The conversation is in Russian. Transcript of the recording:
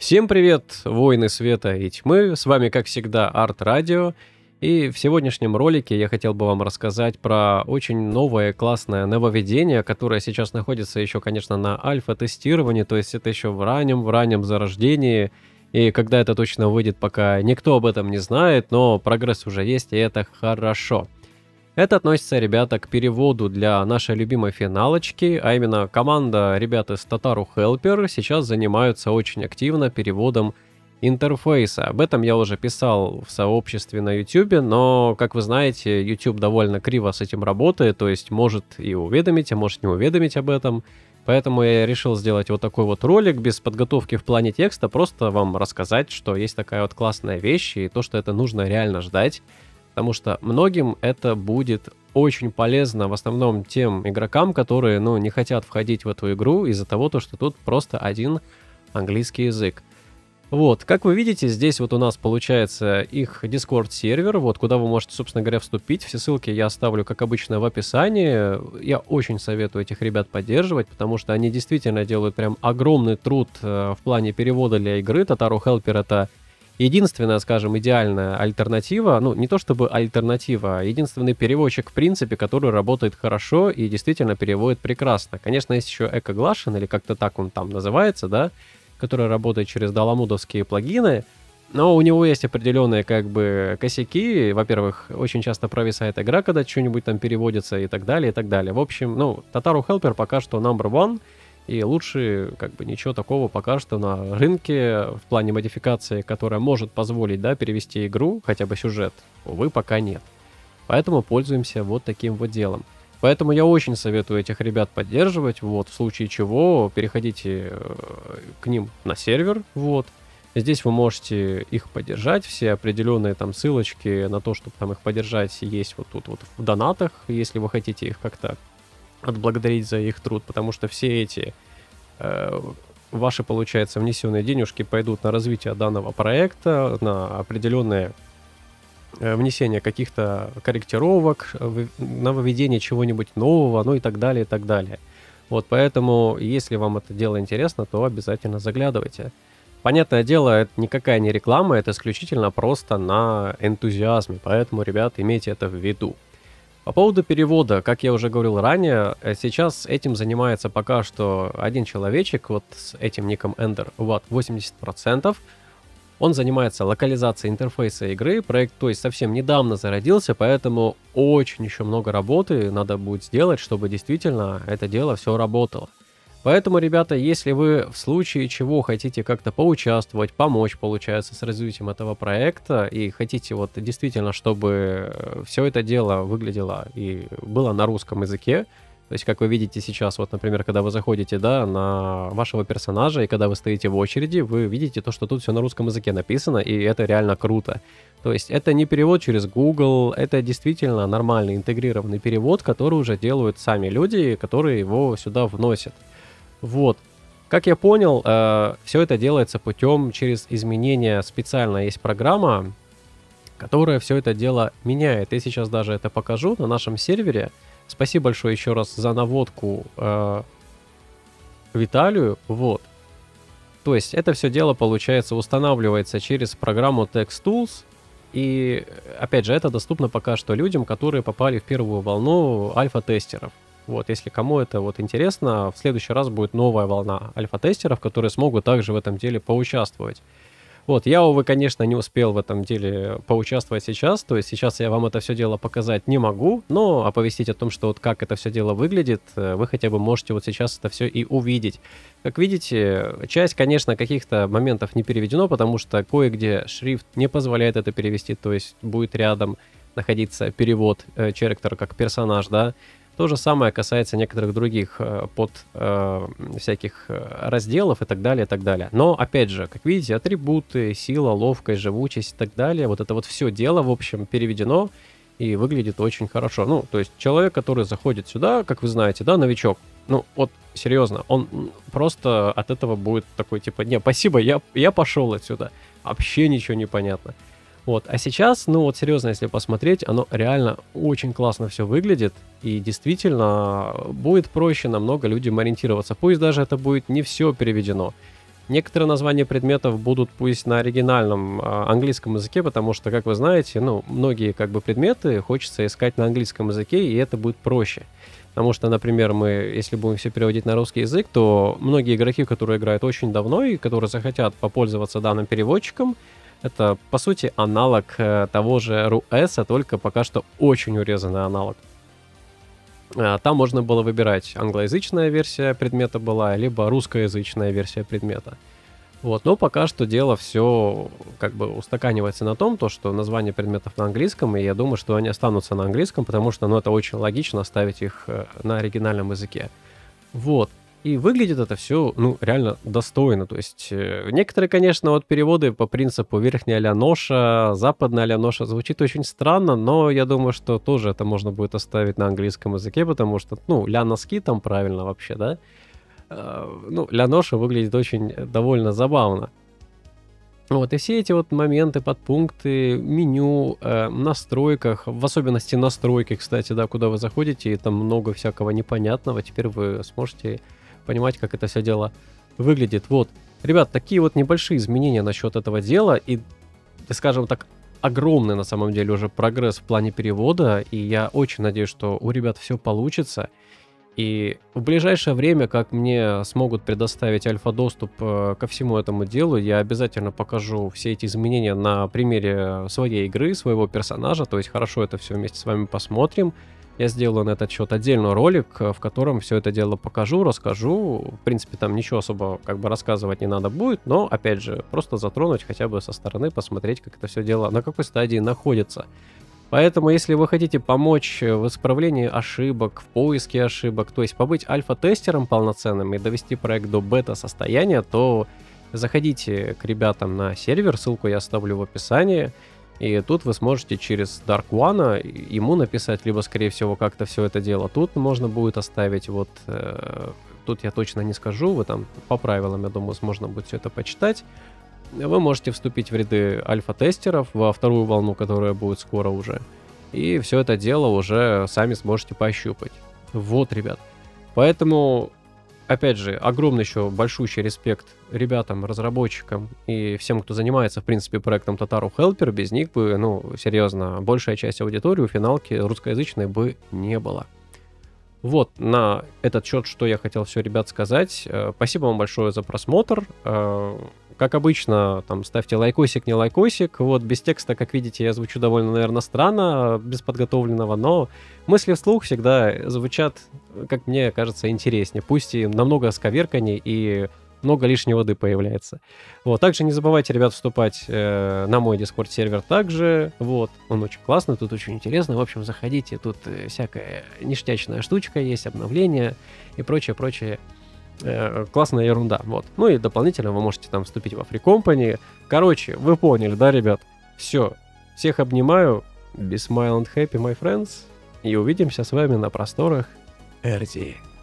Всем привет, воины света и тьмы, с вами как всегда Арт Радио, и в сегодняшнем ролике я хотел бы вам рассказать про очень новое классное нововведение, которое сейчас находится еще, конечно, на альфа-тестировании, то есть это еще в раннем зарождении, и когда это точно выйдет, пока никто об этом не знает, но прогресс уже есть, и это хорошо. Это относится, ребята, к переводу для нашей любимой финалочки, а именно команда ребят из Tataru Helper сейчас занимаются очень активно переводом интерфейса. Об этом я уже писал в сообществе на YouTube, но, как вы знаете, YouTube довольно криво с этим работает, то есть может и уведомить, а может не уведомить об этом. Поэтому я решил сделать вот такой вот ролик без подготовки в плане текста, просто вам рассказать, что есть такая вот классная вещь, и то, что это нужно реально ждать. Потому что многим это будет очень полезно, в основном тем игрокам, которые, не хотят входить в эту игру из-за того, что тут просто один английский язык. Вот, как вы видите, здесь вот у нас получается их Discord сервер, вот, куда вы можете, собственно говоря, вступить. Все ссылки я оставлю, как обычно, в описании. Я очень советую этих ребят поддерживать, потому что они действительно делают прям огромный труд в плане перевода для игры. Tataru Helper — это единственная, скажем, идеальная альтернатива, не то чтобы альтернатива, а единственный переводчик, в принципе, который работает хорошо и действительно переводит прекрасно. Конечно, есть еще Экоглашен, или как-то так он там называется, да, который работает через даламудовские плагины, но у него есть определенные, косяки. Во-первых, очень часто провисает игра, когда что-нибудь там переводится и так далее, и так далее. В общем, Tataru Helper пока что number one. И лучше, ничего такого пока что на рынке в плане модификации, которая может позволить, перевести игру, хотя бы сюжет, увы, пока нет. Поэтому пользуемся вот таким вот делом. Поэтому я очень советую этих ребят поддерживать, вот, в случае чего переходите к ним на сервер, вот. Здесь вы можете их поддержать, все определенные там ссылочки на то, чтобы там их поддержать, есть вот тут вот в донатах, если вы хотите их как-то отблагодарить за их труд, потому что все эти ваши, получается, внесенные денежки пойдут на развитие данного проекта, на определенное внесение каких-то корректировок, на выведение чего-нибудь нового, и так далее, и так далее. Вот, поэтому, если вам это дело интересно, то обязательно заглядывайте. Понятное дело, это никакая не реклама, это исключительно просто на энтузиазме, поэтому, ребят, имейте это в виду. По поводу перевода, как я уже говорил ранее, сейчас этим занимается пока что один человечек, вот с этим ником Ender, 80%. Он занимается локализацией интерфейса игры, проект, то есть совсем недавно зародился, поэтому очень еще много работы надо будет сделать, чтобы действительно это дело все работало. Поэтому, ребята, если вы в случае чего хотите как-то поучаствовать, помочь, получается, с развитием этого проекта, и хотите вот действительно, чтобы все это дело выглядело и было на русском языке, то есть, как вы видите сейчас, вот, например, когда вы заходите, на вашего персонажа, и когда вы стоите в очереди, вы видите то, что тут все на русском языке написано, и это реально круто. То есть, это не перевод через Google, это действительно нормальный интегрированный перевод, который уже делают сами люди, которые его сюда вносят. Вот. Как я понял, все это делается путем через изменения. Специально есть программа, которая все это дело меняет. Я сейчас даже это покажу на нашем сервере. Спасибо большое еще раз за наводку Виталию. Вот. То есть это все дело, получается, устанавливается через программу TextTools. И, опять же, это доступно пока что людям, которые попали в первую волну альфа-тестеров. Вот, если кому это вот интересно, в следующий раз будет новая волна альфа-тестеров, которые смогут также в этом деле поучаствовать. Вот, я, увы, конечно, не успел в этом деле поучаствовать сейчас, то есть сейчас я вам это все дело показать не могу, но оповестить о том, что вот как это все дело выглядит, вы хотя бы можете вот сейчас это все и увидеть. Как видите, часть, конечно, каких-то моментов не переведено, потому что кое-где шрифт не позволяет это перевести, то есть будет рядом находиться перевод character как персонаж, да. То же самое касается некоторых других всяких разделов и так далее, и так далее. Но, опять же, как видите, атрибуты, сила, ловкость, живучесть и так далее, вот это вот все дело, в общем, переведено и выглядит очень хорошо. То есть человек, который заходит сюда, как вы знаете, новичок, вот серьезно, он просто от этого будет такой, типа, не, спасибо, я пошел отсюда, вообще ничего не понятно. Вот, а сейчас, серьезно, если посмотреть, оно реально очень классно все выглядит, и действительно будет проще намного людям ориентироваться. Пусть даже это будет не все переведено. Некоторые названия предметов будут пусть на оригинальном английском языке, потому что, как вы знаете, ну, многие как бы предметы хочется искать на английском языке, и это будет проще. Потому что, например, мы, если будем все переводить на русский язык, то многие игроки, которые играют очень давно и которые захотят попользоваться данным переводчиком, это, по сути, аналог того же RUS, только пока что очень урезанный аналог. Там можно было выбирать англоязычная версия предмета была, либо русскоязычная версия предмета. Вот, но пока что дело все как бы устаканивается на том, то, что названия предметов на английском, и я думаю, что они останутся на английском, потому что, ну, это очень логично оставить их на оригинальном языке. Вот. И выглядит это все, ну, реально достойно. То есть некоторые, конечно, вот переводы по принципу верхняя ля-ноша, западная ля-ноша звучит очень странно, но я думаю, что тоже это можно будет оставить на английском языке, потому что, ну, ля-носки там правильно вообще, да? Ну, ля-ноша выглядит очень довольно забавно. Вот, и все эти вот моменты, подпункты, меню, настройках, в особенности настройки, кстати, да, куда вы заходите, и там много всякого непонятного, теперь вы сможете понимать, как это все дело выглядит. Вот, ребят, такие вот небольшие изменения насчет этого дела, и, скажем так, огромный на самом деле уже прогресс в плане перевода, и я очень надеюсь, что у ребят все получится. И в ближайшее время, как мне смогут предоставить альфа-доступ ко всему этому делу, я обязательно покажу все эти изменения на примере своей игры, своего персонажа, то есть хорошо это все вместе с вами посмотрим. Я сделаю на этот счет отдельный ролик, в котором все это дело покажу, расскажу. В принципе, там ничего особо как бы рассказывать не надо будет, но, опять же, просто затронуть хотя бы со стороны, посмотреть, как это все дело, на какой стадии находится. Поэтому, если вы хотите помочь в исправлении ошибок, в поиске ошибок, то есть побыть альфа-тестером полноценным и довести проект до бета-состояния, то заходите к ребятам на сервер, ссылку я оставлю в описании, и тут вы сможете через Dark One ему написать, либо, скорее всего, как-то все это дело тут можно будет оставить, вот, тут я точно не скажу, вы там по правилам, я думаю, можно будет все это почитать. Вы можете вступить в ряды альфа-тестеров во вторую волну, которая будет скоро уже. И все это дело уже сами сможете пощупать. Вот, ребят. Поэтому, опять же, огромный еще большущий респект ребятам, разработчикам и всем, кто занимается, в принципе, проектом Tataru Helper. Без них бы, ну, серьезно, большая часть аудитории у финалки русскоязычной бы не было. Вот, на этот счет, что я хотел все, ребят, сказать. Спасибо вам большое за просмотр. Как обычно, там, ставьте лайкосик, не лайкосик. Вот, без текста, как видите, я звучу довольно, наверное, странно, без подготовленного, но мысли вслух всегда звучат, как мне кажется, интереснее. Пусть и намного сковерканней, и много лишней воды появляется. Вот, также не забывайте, ребят, вступать на мой Discord-сервер также. Вот, он очень классный, тут очень интересно. В общем, заходите, тут всякая ништячная штучка есть, обновления и прочее. Классная ерунда, вот. Ну и дополнительно вы можете там вступить во Free Company. Короче, вы поняли, да, ребят? Все. Всех обнимаю. Be smile and happy, my friends. И увидимся с вами на просторах RD.